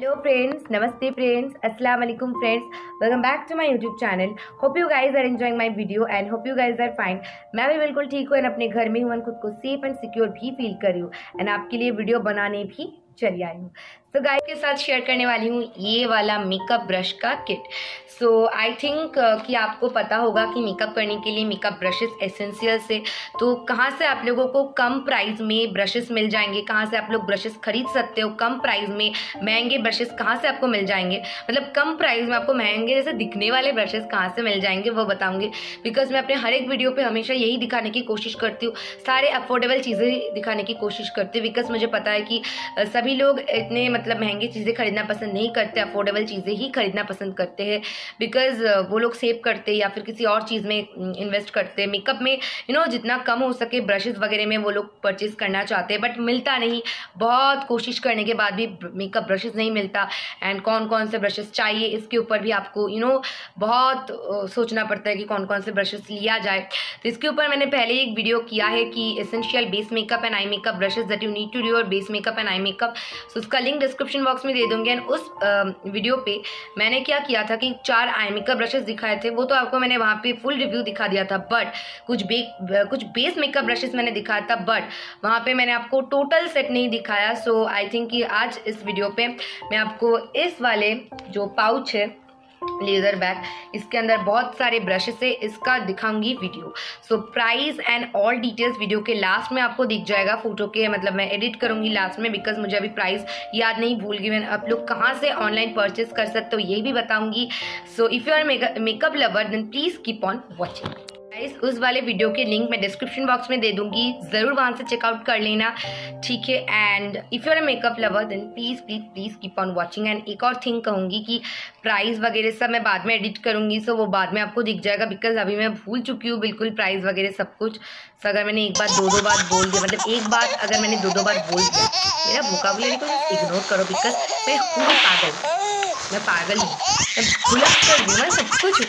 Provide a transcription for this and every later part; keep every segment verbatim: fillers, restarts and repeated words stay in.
Hello friends, Namaste friends, Assalamu alaikum friends. Welcome back to my YouTube channel. Hope you guys are enjoying my video and hope you guys are fine. मैं भी बिल्कुल ठीक हूँ and अपने घर में हूँ, खुद को सेफ एंड सिक्योर भी फील कर रही हूँ एंड आपके लिए वीडियो बनाने भी चली आई हूँ. तो गाइस के साथ शेयर करने वाली हूँ ये वाला मेकअप ब्रश का किट. सो आई थिंक कि आपको पता होगा कि मेकअप करने के लिए मेकअप ब्रशेस एसेंशियल्स है. तो कहाँ से आप लोगों को कम प्राइस में ब्रशेस मिल जाएंगे, कहाँ से आप लोग ब्रशेस खरीद सकते हो कम प्राइस में. महंगे ब्रशेस कहाँ से आपको मिल जाएंगे, मतलब कम प्राइस में आपको महंगे जैसे दिखने वाले ब्रशेस कहाँ से मिल जाएंगे वो बताऊंगी. बिकॉज मैं अपने हर एक वीडियो पे हमेशा यही दिखाने की कोशिश करती हूँ, सारे अफोर्डेबल चीज़ें दिखाने की कोशिश करती हूँ. बिकॉज मुझे पता है कि सभी लोग इतने मतलब महंगी चीज़ें खरीदना पसंद नहीं करते, अफोर्डेबल चीज़ें ही खरीदना पसंद करते हैं. बिकॉज वो लोग सेव करते या फिर किसी और चीज़ में इन्वेस्ट करते हैं. मेकअप में यू नो जितना कम हो सके ब्रशेस वगैरह में वो लोग परचेज करना चाहते हैं, बट मिलता नहीं. बहुत कोशिश करने के बाद भी मेकअप ब्रशेस नहीं मिलता. एंड कौन कौन से ब्रशेस चाहिए इसके ऊपर भी आपको यू नो बहुत सोचना पड़ता है कि कौन कौन से ब्रशेस लिया जाए. तो इसके ऊपर मैंने पहले एक वीडियो किया है कि essential base makeup and eye makeup brushes that you need to do your base makeup and eye makeup. So उसका लिंक डिस्क्रिप्शन बॉक्स में दे दूंगी. एंड उस वीडियो पे मैंने क्या किया था कि चार आई मेकअप ब्रशेस दिखाए थे, वो तो आपको मैंने वहाँ पे फुल रिव्यू दिखा दिया था. बट कुछ बे कुछ बेस मेकअप ब्रशेस मैंने दिखाया था, बट वहाँ पे मैंने आपको टोटल सेट नहीं दिखाया. सो आई थिंक कि आज इस वीडियो पे मैं आपको इस वाले जो पाउच है लेज़र बैग, इसके अंदर बहुत सारे ब्रशेस है, इसका दिखाऊंगी video. So price and all details video के लास्ट में आपको दिख जाएगा. फोटो के मतलब मैं एडिट करूंगी लास्ट में, बिकॉज मुझे अभी प्राइस याद नहीं, भूल गई मैं. आप लोग कहाँ से ऑनलाइन परचेस कर सकते हो ये भी बताऊंगी. So if you are makeup lover then please keep on watching. Guys उस वाले वीडियो के लिंक मैं डिस्क्रिप्शन बॉक्स में दे दूंगी, ज़रूर वहाँ से चेकआउट कर लेना, ठीक है. And if you are a makeup lover then please please please keep on watching. And एक और थिंग कहूँगी कि प्राइस वगैरह सब मैं बाद में एडिट करूँगी, सो वो बाद में आपको दिख जाएगा. बिकॉज अभी मैं भूल चुकी हूँ बिल्कुल प्राइस वगैरह सब कुछ. सो अगर मैंने एक बार दो दो बार बोल दिया, मतलब एक बात अगर मैंने दो दो बार बोल दिया, मेरा वोकाबुलरी को इग्नोर करो. बिकॉज मैं हूँ पागल, मैं पागल हूँ, मैं भुला कर दूँ मैं सब कुछ.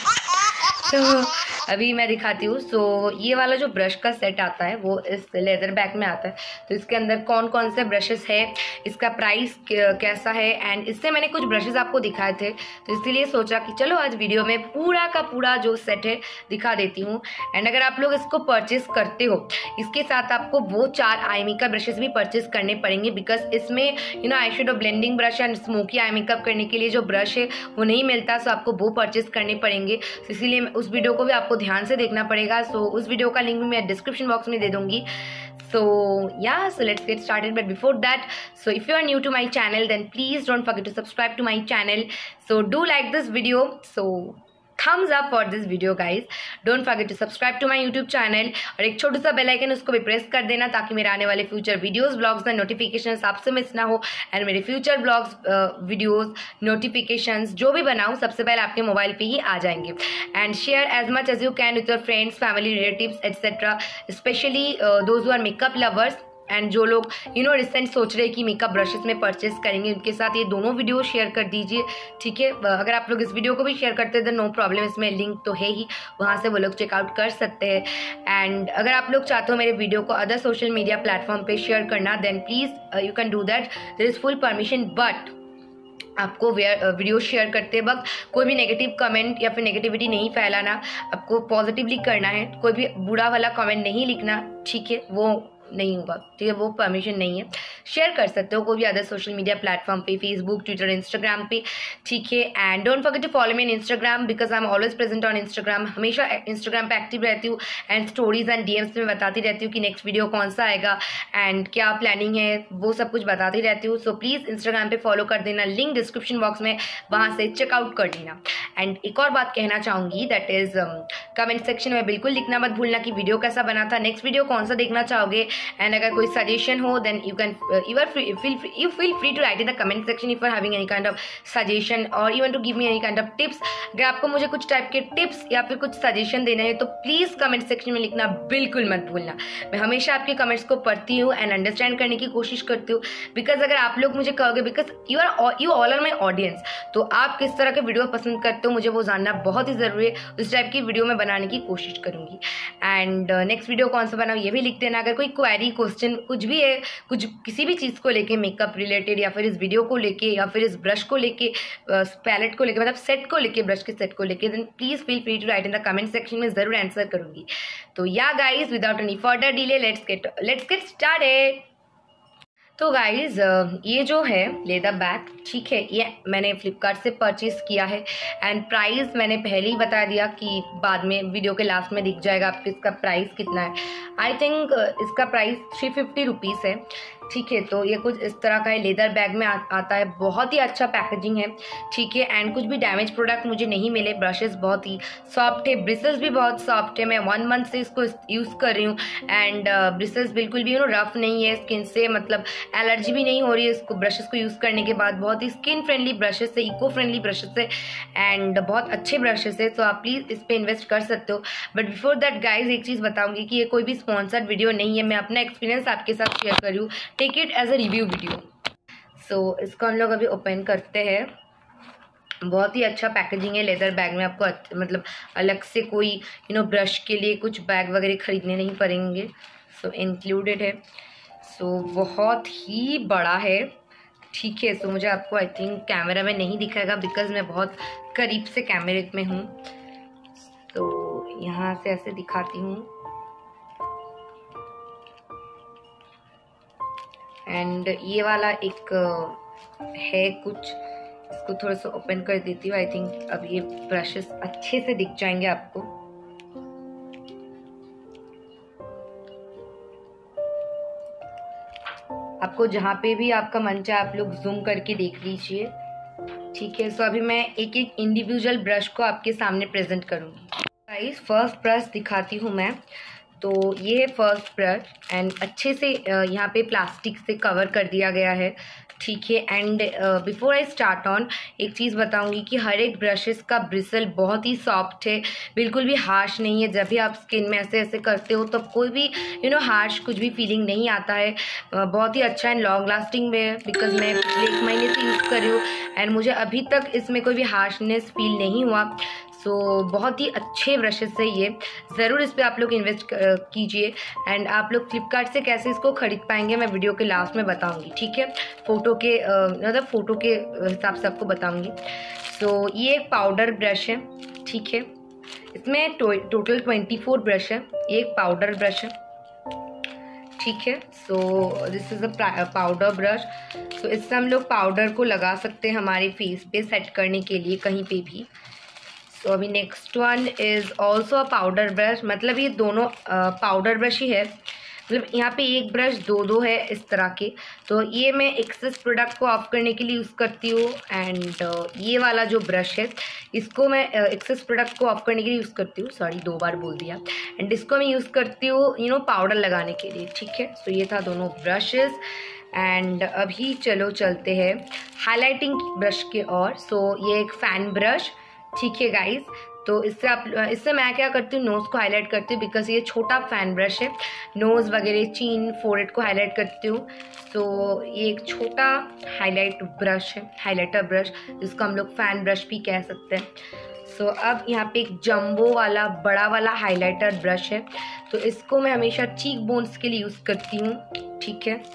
तो अभी मैं दिखाती हूँ. सो ये वाला जो ब्रश का सेट आता है वो इस लेदर बैग में आता है. तो इसके अंदर कौन कौन से ब्रशेस है, इसका प्राइस कैसा है, एंड इससे मैंने कुछ ब्रशेस आपको दिखाए थे, तो इसलिए सोचा कि चलो आज वीडियो में पूरा का पूरा जो सेट है दिखा देती हूँ. एंड अगर आप लोग इसको परचेस करते हो, इसके साथ आपको वो चार आई मेकअप ब्रशेस भी परचेस करने पड़ेंगे. बिकॉज इसमें you know eye shadow blending brush and smoky eye makeup करने के लिए जो ब्रश है वो नहीं मिलता. सो आपको वो परचेस करने पड़ेंगे. तो इसीलिए उस वीडियो को भी आपको ध्यान से देखना पड़ेगा. सो so, उस वीडियो का लिंक भी मैं डिस्क्रिप्शन बॉक्स में दे दूंगी. So yeah, so let's get started. But before that, so if you are new to my channel, then please don't forget to subscribe to my channel. So do like this video. So thumbs up for this video guys. Don't forget to subscribe to my YouTube channel. और एक छोटा सा bell icon उसको भी press कर देना ताकि मेरे आने वाले फ्यूचर वीडियोस ब्लॉग्स ना नोटिफिकेशंस आपसे मिस ना हो. एंड मेरे फ्यूचर ब्लॉग्स वीडियोस नोटिफिकेशंस जो भी बनाऊँ सबसे पहले आपके मोबाइल पे ही आ जाएंगे. And share as much as you can with your friends, family, relatives etcetera, especially those who are makeup lovers. And जो लोग यू नो रिसेंट सोच रहे हैं कि मेकअप ब्रशेस में परचेस करेंगे, उनके साथ ये दोनों वीडियो शेयर कर दीजिए, ठीक है. अगर आप लोग इस वीडियो को भी शेयर करते हैं तो नो प्रॉब्लम, इसमें लिंक तो है ही, वहाँ से वो लोग चेकआउट कर सकते हैं. एंड अगर आप लोग चाहते हो मेरे वीडियो को अदर सोशल मीडिया प्लेटफॉर्म पे शेयर करना, then please you can do that, there is full permission. But आपको वीडियो शेयर करते वक्त कोई भी नेगेटिव कमेंट या फिर नेगेटिविटी नहीं फैलाना, आपको पॉजिटिवली करना है. कोई भी बुरा वाला कमेंट नहीं लिखना, ठीक है, वो नहीं होगा, ठीक है, वो परमिशन नहीं है. शेयर कर सकते हो कोई भी अदर सोशल मीडिया प्लेटफॉर्म पे, फेसबुक, ट्विटर, इंस्टाग्राम पे, ठीक है. And don't forget to follow me in Instagram because I am always present on Instagram. हमेशा इंस्टाग्राम पे एक्टिव रहती हूँ एंड स्टोरीज एंड डीएम्स में बताती रहती हूँ कि नेक्स्ट वीडियो कौन सा आएगा एंड क्या प्लानिंग है, वो सब कुछ बताती रहती हूँ. सो प्लीज़ इंस्टाग्राम पे फॉलो कर देना, लिंक डिस्क्रिप्शन बॉक्स में, वहाँ से चेकआउट कर लेना. एंड एक और बात कहना चाहूँगी, दैट इज़ कमेंट सेक्शन में बिल्कुल लिखना मत भूलना कि वीडियो कैसा बना था, नेक्स्ट वीडियो कौन सा देखना चाहोगे. एंड अगर कोई सजेशन हो then you can you are free feel free, you feel free to write in the comment section if you are having any kind of suggestion or you want to give me any kind of tips. अगर आपको मुझे कुछ type के tips या फिर कुछ suggestion देना है तो प्लीज़ कमेंट सेक्शन में लिखना बिल्कुल मत भूलना. मैं हमेशा आपके कमेंट्स को पढ़ती हूँ एंड अंडरस्टैंड करने की कोशिश करती हूँ. बिकॉज अगर आप लोग मुझे कहोगे, because you are you all are my audience, तो आप किस तरह के वीडियो पसंद करते हो मुझे वो जानना बहुत ही ज़रूरी है. उस टाइप की वीडियो में बनाने की कोशिश करूँगी. एंड नेक्स्ट वीडियो कौन सा बनाऊँ ये भी लिख देना. अगर कोई क्वेरी क्वेश्चन कुछ भी है, कुछ किसी भी चीज़ को लेके, मेकअप रिलेटेड या फिर इस वीडियो को लेके या फिर इस ब्रश को लेके, पैलेट को लेके, मतलब सेट को लेके, ब्रश के सेट को लेके, then please feel free to write in the comment section में, ज़रूर आंसर करूँगी। तो yeah guys without any further delay let's get let's get started. तो गाइज़ ये जो है लेदर बैग, ठीक है, ये मैंने फ्लिपकार्ट से परचेज़ किया है एंड प्राइस मैंने पहले ही बता दिया कि बाद में वीडियो के लास्ट में दिख जाएगा आपको इसका प्राइस कितना है। आई थिंक इसका प्राइस थ्री फिफ्टी रुपीज़ है, ठीक है। तो ये कुछ इस तरह का है, लेदर बैग में आ, आता है, बहुत ही अच्छा पैकेजिंग है, ठीक है। एंड कुछ भी डैमेज प्रोडक्ट मुझे नहीं मिले, ब्रशेस बहुत ही सॉफ्ट है, ब्रिसल्स भी बहुत सॉफ्ट है। मैं वन मंथ से इसको यूज़ कर रही हूँ एंड ब्रिसल्स बिल्कुल भी यू नो रफ नहीं है स्किन से, मतलब एलर्जी भी नहीं हो रही है इसको ब्रशेस को यूज़ करने के बाद। बहुत ही स्किन फ्रेंडली ब्रशेस है, इको फ्रेंडली ब्रशेस है एंड बहुत अच्छे ब्रशेस है, तो आप प्लीज़ इस पर इन्वेस्ट कर सकते हो। बट बिफोर दैट गाइज एक चीज़ बताऊँगी कि ये कोई भी स्पॉन्सर्ड वीडियो नहीं है, मैं अपना एक्सपीरियंस आपके साथ शेयर कर रही हूँ, take it as a review video. So इसको हम लोग अभी ओपन करते हैं। बहुत ही अच्छा पैकेजिंग है लेदर बैग में, आपको मतलब अलग से कोई यू नो ब्रश के लिए कुछ बैग वगैरह खरीदने नहीं पड़ेंगे, सो इंक्लूडेड है। सो so, बहुत ही बड़ा है, ठीक है। सो so, मुझे आपको आई थिंक कैमरा में नहीं दिखाएगा बिकॉज मैं बहुत करीब से कैमरे में हूँ, तो यहाँ से ऐसे दिखाती हूँ। एंड ये वाला एक है कुछ, इसको थोड़ा सा ओपन कर देती हूँ। आई थिंक अब ये ब्रशेस अच्छे से दिख जाएंगे आपको। आपको जहाँ पे भी आपका मन चाहे आप लोग जूम करके देख लीजिए, ठीक है। सो अभी मैं एक एक इंडिविजुअल ब्रश को आपके सामने प्रेजेंट करूँगी। गाइस फर्स्ट ब्रश दिखाती हूँ मैं, तो ये है फर्स्ट ब्रश एंड अच्छे से यहाँ पे प्लास्टिक से कवर कर दिया गया है, ठीक है। And before I start on एक चीज़ बताऊंगी कि हर एक ब्रशेस का ब्रिसल बहुत ही सॉफ्ट है, बिल्कुल भी हार्श नहीं है। जब भी आप स्किन में ऐसे ऐसे करते हो तो कोई भी यू नो हार्श कुछ भी फीलिंग नहीं आता है, uh, बहुत ही अच्छा एंड लॉन्ग लास्टिंग में है बिकॉज मैं पिछले एक महीने से यूज़ कर रही हूँ एंड मुझे अभी तक इसमें कोई भी हार्शनेस फील नहीं हुआ। सो so, बहुत ही अच्छे ब्रशेस है ये, ज़रूर इस पर आप लोग इन्वेस्ट कीजिए। एंड आप लोग फ्लिपकार्ट से कैसे इसको खरीद पाएंगे मैं वीडियो के लास्ट में बताऊंगी, ठीक है, फ़ोटो के मतलब फ़ोटो के हिसाब से आपको बताऊंगी। सो so, ये एक पाउडर ब्रश है, ठीक है। इसमें टो, टोटल ट्वेंटी फोर ब्रश है, ये एक पाउडर ब्रश है, ठीक है। So this is a powder brush. So इससे हम लोग पाउडर को लगा सकते हैं हमारे फेस पे सेट करने के लिए कहीं पे भी। तो so, अभी next one is also a powder brush, मतलब ये दोनों पाउडर ब्रश ही है, मतलब यहाँ पे एक ब्रश दो दो है इस तरह के। तो ये मैं एक्सेस प्रोडक्ट को ऑफ करने के लिए यूज़ करती हूँ एंड uh, ये वाला जो ब्रश है इसको मैं एक्सेस uh, प्रोडक्ट को ऑफ करने के लिए यूज़ करती हूँ, सॉरी दो बार बोल दिया। एंड इसको मैं यूज़ करती हूँ यू नो पाउडर लगाने के लिए, ठीक है। सो so, ये था दोनों ब्रशेज़ एंड अभी चलो चलते हैं हाईलाइटिंग ब्रश के और। सो so, ये एक फ़ैन ब्रश, ठीक है गाइज। तो इससे आप इससे मैं क्या करती हूँ नोज़ को हाईलाइट करती हूँ बिकॉज ये छोटा फैन ब्रश है, नोज़ वगैरह चीन फोरहेड को हाईलाइट करती हूँ। तो ये एक छोटा हाईलाइट ब्रश है, हाईलाइटर ब्रश, जिसको हम लोग फैन ब्रश भी कह सकते हैं। सो so, अब यहाँ पे एक जंबो वाला बड़ा वाला हाईलाइटर ब्रश है, तो इसको मैं हमेशा चीक बोन्स के लिए यूज़ करती हूँ, ठीक है।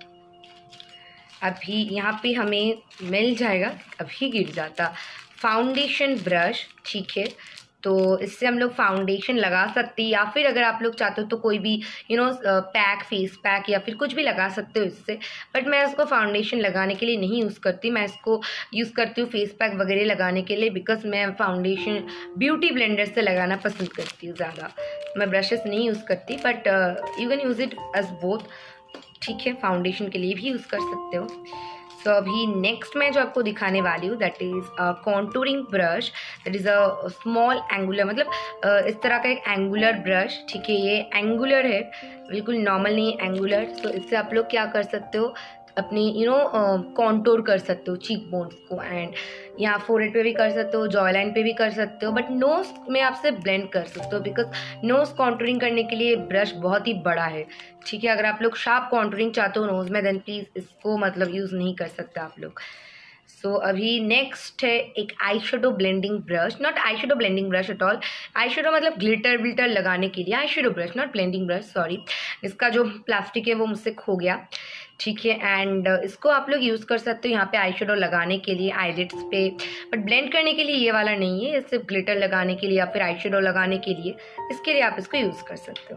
अभी यहाँ पे हमें मिल जाएगा, अभी गिर जाता, फाउंडेशन ब्रश, ठीक है। तो इससे हम लोग फाउंडेशन लगा सकते हैं या फिर अगर आप लोग चाहते हो तो कोई भी you know pack, face pack या फिर कुछ भी लगा सकते हो इससे। बट मैं इसको फाउंडेशन लगाने के लिए नहीं यूज़ करती, मैं इसको यूज़ करती हूँ फेस पैक वगैरह लगाने के लिए बिकॉज मैं फाउंडेशन ब्यूटी ब्लेंडर से लगाना पसंद करती हूँ ज़्यादा। मैं ब्रशेस नहीं यूज़ करती but you can use it as both, ठीक है। फाउंडेशन के लिए भी यूज़ कर सकते हो। सो so, अभी नेक्स्ट मैं जो आपको दिखाने वाली हूँ that is a contouring brush, that is a small angular, मतलब uh, इस तरह का एक एंगुलर ब्रश, ठीक है। ये एंगुलर है, बिल्कुल नॉर्मल नहीं है, एंगुलर। सो so, इससे आप लोग क्या कर सकते हो, अपनी यू नो कॉन्टोर कर सकते हो चीक बोन्स को एंड यहाँ फोरहेड पे भी कर सकते हो, जॉ लाइन पे भी कर सकते हो, बट नोज में आपसे ब्लेंड कर सकते हो बिकॉज नोज कॉन्टूरिंग करने के लिए ब्रश बहुत ही बड़ा है, ठीक है। अगर आप लोग शार्प कॉन्टूरिंग चाहते हो नोज में देन प्लीज़ इसको मतलब यूज़ नहीं कर सकते आप लोग। सो so, अभी नेक्स्ट है एक eye shadow blending brush, not eye shadow blending brush at all, eye shadow मतलब ग्लिटर विल्टर लगाने के लिए eye shadow brush, not blending brush, sorry. इसका जो प्लास्टिक है वो मुझसे खो गया, ठीक है। एंड इसको आप लोग यूज़ कर सकते हो यहाँ पे आई शेडो लगाने के लिए आईलिड्स पे, बट ब्लेंड करने के लिए ये वाला नहीं है, सिर्फ ग्लिटर लगाने के लिए या फिर आई शेडो लगाने के लिए, इसके लिए आप इसको यूज़ कर सकते हो।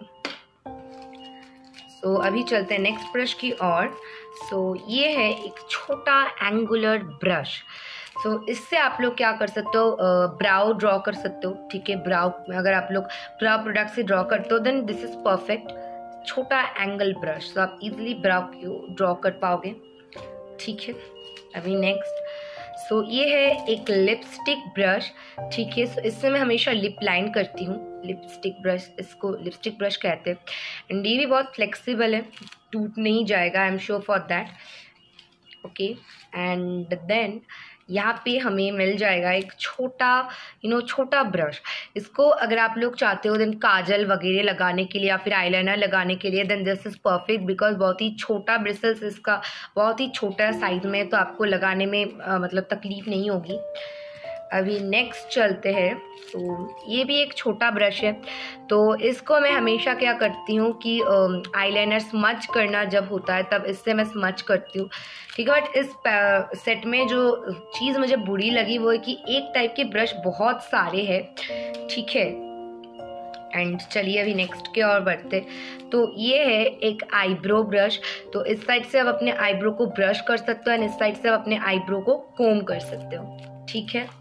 सो so, अभी चलते हैं नेक्स्ट ब्रश की ओर। सो so, ये है एक छोटा एंगुलर ब्रश। सो so, इससे आप लोग क्या कर सकते हो, ब्राउ ड्रॉ कर सकते हो, ठीक है। ब्राउ अगर आप लोग ब्राउ प्रोडक्ट से ड्रॉ करते हो देन दिस इज़ परफेक्ट। छोटा एंगल ब्रश, तो आप इजीली ब्राउ को ड्रॉ कर पाओगे, ठीक है। अभी नेक्स्ट, सो so, ये है एक लिपस्टिक ब्रश, ठीक है। सो so, इससे मैं हमेशा लिप लाइन करती हूँ, लिपस्टिक ब्रश, इसको लिपस्टिक ब्रश कहते हैं। एंड ये भी बहुत फ्लेक्सिबल है, टूट नहीं जाएगा, I am sure for that, okay. And then यहाँ पे हमें मिल जाएगा एक छोटा यू नो छोटा ब्रश। इसको अगर आप लोग चाहते हो देन काजल वगैरह लगाने के लिए या फिर आईलाइनर लगाने के लिए then this is perfect, because बहुत ही छोटा ब्रिसल्स इसका, बहुत ही छोटा साइज में, तो आपको लगाने में आ, मतलब तकलीफ़ नहीं होगी। अभी नेक्स्ट चलते हैं। तो ये भी एक छोटा ब्रश है, तो इसको मैं हमेशा क्या करती हूँ कि आईलाइनर स्मच करना जब होता है तब इससे मैं स्मच करती हूँ, ठीक है। बट इस सेट में जो चीज़ मुझे बुरी लगी वो है कि एक टाइप के ब्रश बहुत सारे हैं, ठीक है। एंड चलिए अभी नेक्स्ट के और बढ़ते। तो ये है एक आईब्रो ब्रश, तो इस साइड से आप अपने आईब्रो को ब्रश कर सकते हो एंड इस साइड से आप अपने आईब्रो को कोम कर सकते हो, ठीक है।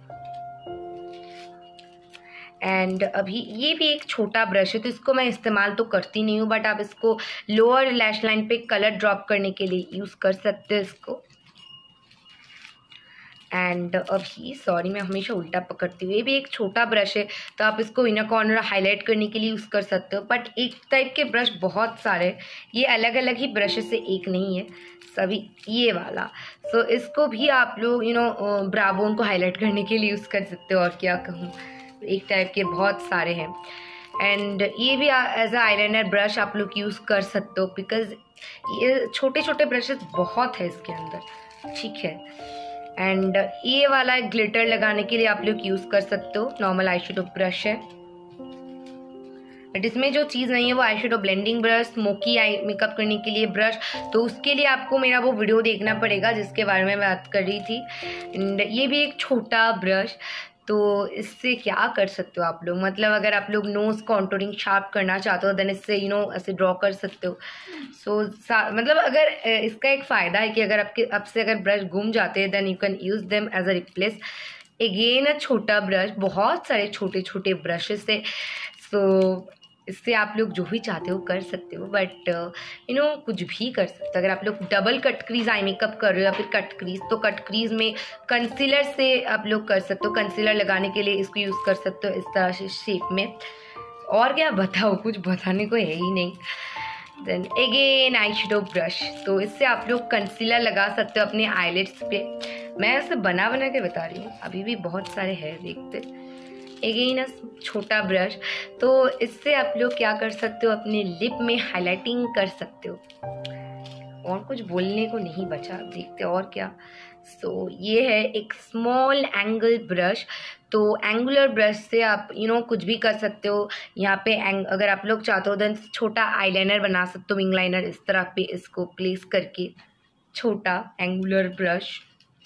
एंड अभी ये भी एक छोटा ब्रश है, तो इसको मैं इस्तेमाल तो करती नहीं हूँ, बट आप इसको लोअर लैश लाइन पे कलर ड्रॉप करने के लिए यूज़ कर सकते हो इसको। एंड अभी सॉरी मैं हमेशा उल्टा पकड़ती हूँ, ये भी एक छोटा ब्रश है, तो आप इसको इनर कॉर्नर हाईलाइट करने के लिए यूज़ कर सकते हो। बट एक टाइप के ब्रश बहुत सारे, ये अलग अलग ही ब्रशेस से एक नहीं है सभी, ये वाला। सो so, इसको भी आप लोग यू नो ब्राबोन को हाईलाइट करने के लिए यूज़ कर सकते हो, और क्या कहूँ, एक टाइप के बहुत सारे हैं। एंड ये भी एज अ आईलाइनर ब्रश आप लोग यूज़ कर सकते हो, बिकॉज ये छोटे छोटे ब्रशेस बहुत है इसके अंदर, ठीक है। एंड ये वाला ग्लिटर लगाने के लिए आप लोग यूज़ कर सकते हो, नॉर्मल आई शेडो ब्रश है, बट इसमें जो चीज़ नहीं है वो eye shadow blending brush, smoky eye makeup करने के लिए ब्रश, तो उसके लिए आपको मेरा वो वीडियो देखना पड़ेगा जिसके बारे में बात कर रही थी। एंड ये भी एक छोटा ब्रश, तो इससे क्या कर सकते हो आप लोग, मतलब अगर आप लोग नोज़ कॉन्टूरिंग शार्प करना चाहते हो देन इससे यू नो ऐसे ड्रॉ कर सकते हो। सो so, मतलब अगर इसका एक फ़ायदा है कि अगर आपके आपसे अगर ब्रश गुम जाते हैं then you can use them as a replace. Again a छोटा ब्रश, बहुत सारे छोटे छोटे ब्रशेस है, सो so, इससे आप लोग जो भी चाहते हो कर सकते हो, बट यू नो कुछ भी कर सकते हो। अगर आप लोग double cut crease eye makeup कर रहे हो या फिर कट क्रीज, तो कट क्रीज में कंसीलर से आप लोग कर सकते हो, कंसीलर लगाने के लिए इसको यूज़ कर सकते हो इस तरह से शेप में। और क्या बताओ, कुछ बताने को है ही नहीं। Then again eye shadow brush, तो इससे आप लोग कंसीलर लगा सकते हो अपने आईलिड्स पे। मैं ऐसे बना बना के बता रही हूँ, अभी भी बहुत सारे हैं देखते। अगेन अ छोटा ब्रश, तो इससे आप लोग क्या कर सकते हो, अपने लिप में हाइलाइटिंग कर सकते हो। और कुछ बोलने को नहीं बचा, देखते और क्या। सो so, ये है एक स्मॉल एंगल ब्रश, तो एंगुलर ब्रश से आप यू you नो know, कुछ भी कर सकते हो। यहाँ पे अगर आप लोग चाहते हो देन छोटा आईलाइनर बना सकते हो, विंग लाइनर, इस तरह पे इसको प्लेस करके, छोटा एंगुलर ब्रश।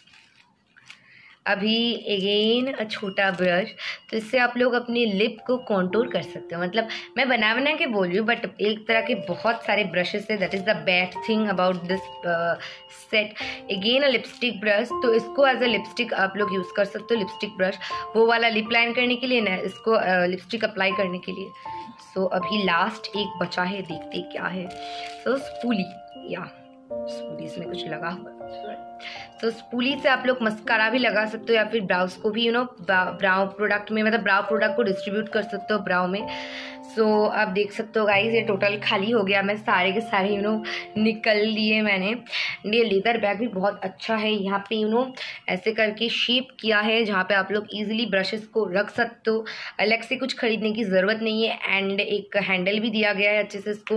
अभी अगेन छोटा ब्रश, तो इससे आप लोग अपनी लिप को कॉन्टूर कर सकते हो। मतलब मैं बना बना के बोल रही हूँ, बट एक तरह के बहुत सारे ब्रशेस है, that is the best thing about this set. Again a lipstick brush, तो इसको एज अ लिपस्टिक आप लोग यूज़ कर सकते हो। लिपस्टिक ब्रश वो वाला लिप लाइन करने के लिए ना, इसको लिपस्टिक uh, अप्लाई करने के लिए। सो so, अभी लास्ट एक बचा है, देखते क्या है। सो so, स्पूली, या स्पूली इसमें कुछ लगा हुआ, तो स्पूली से आप लोग मस्कारा भी लगा सकते हो या फिर ब्राउज को भी यू नो ब्राउ प्रोडक्ट में, मतलब ब्राउ प्रोडक्ट को डिस्ट्रीब्यूट कर सकते हो ब्राउ में। सो so, आप देख सकते हो गाइस, ये टोटल खाली हो गया, मैं सारे के सारे यू नो निकल लिए मैंने। ये लेदर बैग भी बहुत अच्छा है, यहाँ पे यू नो ऐसे करके शेप किया है जहाँ पे आप लोग इजीली ब्रशेस को रख सकते हो, अलग से कुछ खरीदने की ज़रूरत नहीं है। एंड एक हैंडल भी दिया गया है अच्छे से इसको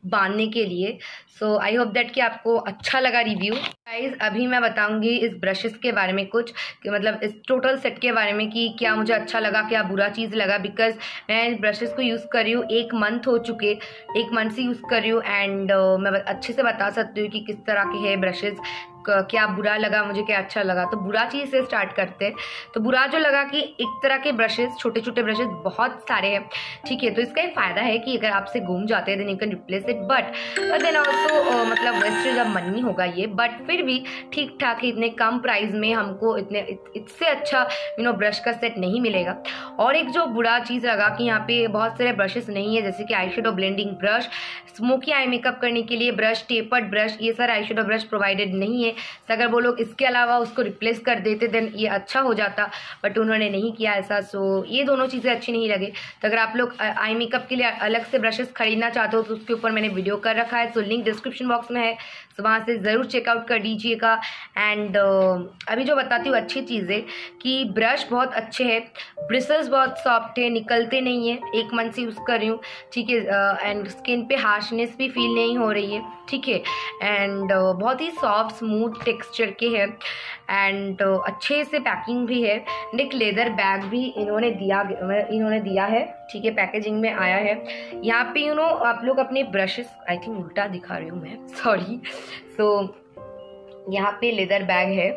बांधने के लिए। सो आई होप दैट कि आपको अच्छा लगा रिव्यू। गाइज अभी मैं बताऊंगी इस ब्रशेस के बारे में कुछ, कि मतलब इस टोटल सेट के बारे में कि क्या मुझे अच्छा लगा, क्या बुरा चीज़ लगा। बिकॉज मैं इस ब्रशेस को यूज़ कर रही हूँ, एक मंथ हो चुके, एक मंथ से यूज़ कर रही हूँ। एंड uh, मैं अच्छे से बता सकती हूँ कि किस तरह के है ब्रशेस, क्या बुरा लगा मुझे, क्या अच्छा लगा। तो बुरा चीज़ से स्टार्ट करते हैं। तो बुरा जो लगा कि एक तरह के ब्रशेस, छोटे छोटे ब्रशेस बहुत सारे हैं, ठीक है। तो इसका एक फ़ायदा है कि अगर आपसे घूम जाते हैं then you can replace it, but then also मतलब वेस्टेज ऑफ मनी होगा ये। बट फिर भी ठीक ठाक है, इतने कम प्राइस में हमको इतने इससे अच्छा यू नो ब्रश का सेट नहीं मिलेगा। और एक जो बुरा चीज़ लगा कि यहाँ पे बहुत सारे ब्रशेस नहीं है, जैसे कि eye shadow blending brush, smoky eye makeup करने के लिए ब्रश, टेपर्ड ब्रश, ये सारा आई शेडो ब्रश प्रोवाइडेड नहीं है। तो अगर वो लोग इसके अलावा उसको रिप्लेस कर देते देन ये अच्छा हो जाता, बट उन्होंने नहीं किया ऐसा। सो ये दोनों चीज़ें अच्छी नहीं लगे। तो अगर आप लोग आई मेकअप के लिए अलग से ब्रशेस खरीदना चाहते हो तो उसके ऊपर मैंने वीडियो कर रखा है, सो लिंक डिस्क्रिप्शन बॉक्स में है, सो वहाँ से ज़रूर चेकआउट कर दीजिएगा। एंड uh, अभी जो बताती हूँ अच्छी चीज़ें कि ब्रश बहुत अच्छे हैं, ब्रिसल्स बहुत सॉफ्ट है, निकलते नहीं है, एक मंथ से यूज़ कर रही हूँ, ठीक है। एंड स्किन पे हार्शनेस भी फील नहीं हो रही है, ठीक है। एंड uh, बहुत ही सॉफ्ट स्मूथ टेक्सचर के है। एंड uh, अच्छे से पैकिंग भी है। एंड एक लेदर बैग भी इन्होंने दिया इन्होंने दिया है, ठीक है, पैकेजिंग में आया है। यहाँ पे यू नो आप लोग अपने ब्रशेस, आई थिंक उल्टा दिखा रही हूँ मैं, सॉरी। सो यहाँ पे लेदर बैग है।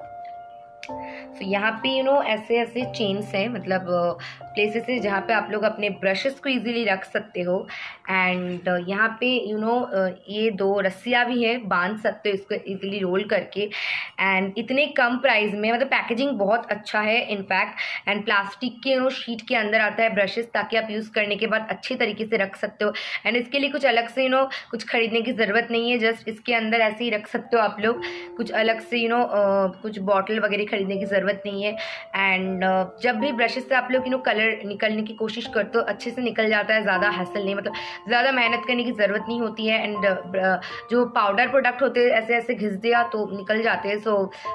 तो यहाँ पे यू नो ऐसे ऐसे चेन्स हैं, मतलब प्लेसेस है जहाँ पे आप लोग अपने ब्रशेस को इजीली रख सकते हो। एंड यहाँ पे यू नो ये दो रस्सियाँ भी हैं, बांध सकते हो इसको इजीली रोल करके। एंड इतने कम प्राइस में, मतलब पैकेजिंग बहुत अच्छा है इनफैक्ट। एंड प्लास्टिक के यू नो शीट के अंदर आता है ब्रशेस, ताकि आप यूज़ करने के बाद अच्छे तरीके से रख सकते हो। एंड इसके लिए कुछ अलग से यू नो कुछ खरीदने की ज़रूरत नहीं है, जस्ट इसके अंदर ऐसे ही रख सकते हो आप लोग, कुछ अलग से यू नो कुछ बॉटल वगैरह खरीदने की ज़रूरत नहीं है। एंड uh, जब भी ब्रशेस से आप लोग यू नो कलर निकलने की कोशिश करते हो अच्छे से निकल जाता है, ज़्यादा हैसल नहीं, मतलब ज़्यादा मेहनत करने की ज़रूरत नहीं होती है। एंड uh, जो पाउडर प्रोडक्ट होते हैं ऐसे ऐसे घिस दिया तो निकल जाते हैं। सो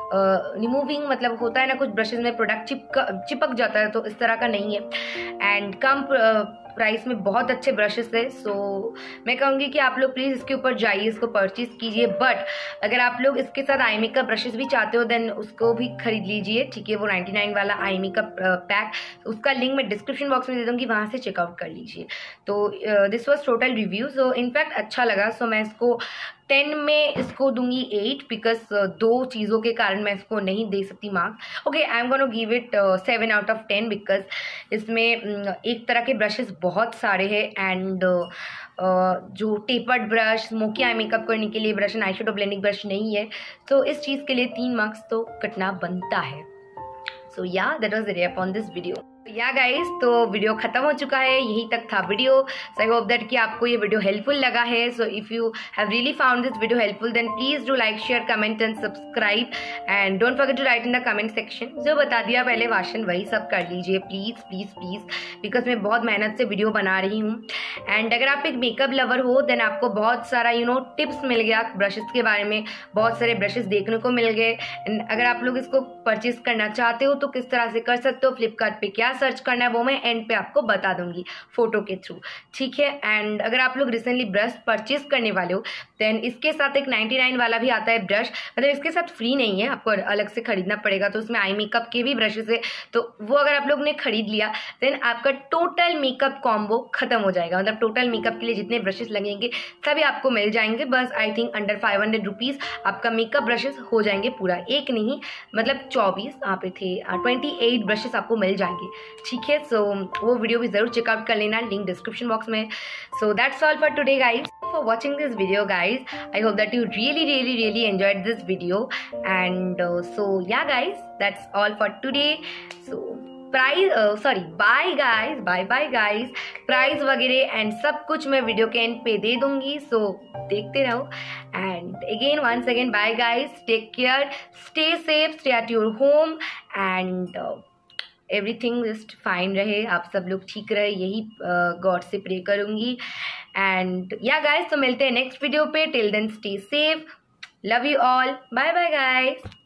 रिमूविंग मतलब होता है ना, कुछ ब्रशेस में प्रोडक्ट चिपक चिपक जाता है, तो इस तरह का नहीं है। एंड कम प्राइस में बहुत अच्छे ब्रशेस है। सो so, मैं कहूँगी कि आप लोग प्लीज़ इसके ऊपर जाइए, इसको परचेज़ कीजिए। बट अगर आप लोग इसके साथ आई मेकअप ब्रशेस भी चाहते हो देन उसको भी खरीद लीजिए, ठीक है। वो नाइन्टी नाइन वाला आई मेकअप पैक, उसका लिंक मैं डिस्क्रिप्शन बॉक्स में दे दूँगी, वहाँ से चेकआउट कर लीजिए। तो this was total review. So in fact अच्छा लगा। सो so, मैं इसको टेन में इसको दूंगी एट, बिकॉज दो चीज़ों के कारण मैं इसको नहीं दे सकती marks. Okay, I am gonna give it seven out of ten, because इसमें um, एक तरह के ब्रशेस बहुत सारे हैं। एंड uh, uh, जो tapered brush, smoky eye makeup करने के लिए brush and eye shadow blending brush नहीं है, तो इस चीज़ के लिए तीन मार्क्स तो कटना बनता है। So yeah that was the ray upon this video. Yeah guys, तो वीडियो खत्म हो चुका है, यही तक था video. So I hope that कि आपको ये वीडियो हेल्पफुल लगा है। So if you have really found this video helpful then please do like, share, comment and subscribe. And don't forget to write in the comment section, जो बता दिया पहले भाषण वही सब कर लीजिए प्लीज़ प्लीज़ प्लीज़, बिकॉज मैं बहुत मेहनत से वीडियो बना रही हूँ। एंड अगर आप एक मेकअप लवर हो देन आपको बहुत सारा यू नो टिप्स मिल गया ब्रशेस के बारे में, बहुत सारे ब्रशेस देखने को मिल गए। एंड अगर आप लोग इसको परचेज करना चाहते हो तो किस तरह से कर सकते हो, फ्लिपकार्ट पे क्या सर्च करना है वो मैं एंड पे आपको बता दूंगी फोटो के थ्रू, ठीक है। एंड अगर आप लोग रिसेंटली ब्रश परचेज करने वाले हो देन इसके साथ एक नाइन्टी नाइन वाला भी आता है ब्रश, मतलब इसके साथ फ्री नहीं है, आपको अलग से खरीदना पड़ेगा। तो उसमें आई मेकअप के भी ब्रशेस है, तो वो अगर आप लोग ने खरीद लिया देन आपका टोटल मेकअप कॉम्बो खत्म हो जाएगा। मतलब टोटल मेकअप के लिए जितने ब्रशेस लगेंगे सभी आपको मिल जाएंगे, बस I think under five hundred rupees आपका मेकअप ब्रशेस हो जाएंगे पूरा, एक नहीं मतलब चौबीस, यहाँ पे थे ट्वेंटी एट ब्रशेस आपको मिल जाएंगे, ठीक है। सो वो वीडियो भी जरूर चेकआउट कर लेना, लिंक डिस्क्रिप्शन बॉक्स में। So that's all for today guys, for watching this video guys. I hope that you really really really enjoyed this video. And so yeah guys, that's all for today. So price sorry bye guys, bye bye guys. Price वगैरह and सब कुछ मैं video के and पे दे दूंगी, सो so, देखते रहो। And again once again bye guys, take care, stay safe, stay at your home and everything just fine रहे, आप सब लोग ठीक रहे, यही गॉड uh, से प्रे करूँगी। एंड या गाइज, तो मिलते हैं नेक्स्ट वीडियो पे। Till then stay safe, love you all, bye bye guys.